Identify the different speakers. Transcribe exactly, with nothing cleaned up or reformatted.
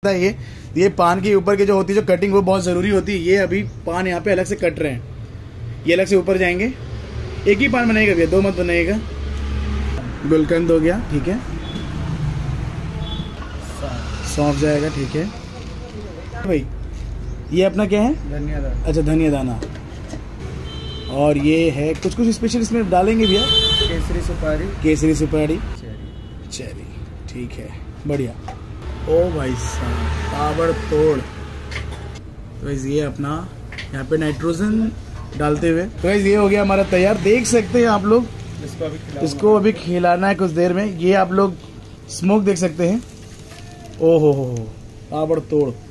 Speaker 1: ये ये पान के ऊपर के जो होती है जो कटिंग वो बहुत ज़रूरी होती है। ये अभी पान यहाँ पे अलग से कट रहे हैं, ये अलग से ऊपर जाएंगे। एक ही पान बनाएगा भैया, दो मत बनाइएगा। गुलकंद हो गया, ठीक है। सौंफ जाएगा, ठीक है भाई। ये अपना क्या है?
Speaker 2: धनिया दाना। अच्छा,
Speaker 1: धनिया दाना। और ये है कुछ कुछ स्पेशल इसमें डालेंगे भैया।
Speaker 2: केसरी सुपारी।
Speaker 1: केसरी सुपारी,
Speaker 2: चेरी।
Speaker 1: चेरी, ठीक है, बढ़िया। ओ भाई साहब, ताबड़ तोड़। तो ये अपना यहाँ पे नाइट्रोजन डालते हुए, तो ये हो गया हमारा तैयार। देख सकते हैं आप लोग,
Speaker 2: इसको अभी
Speaker 1: इसको अभी खिलाना है कुछ देर में। ये आप लोग स्मोक देख सकते हैं। ओ हो हो ताबड़ तोड़।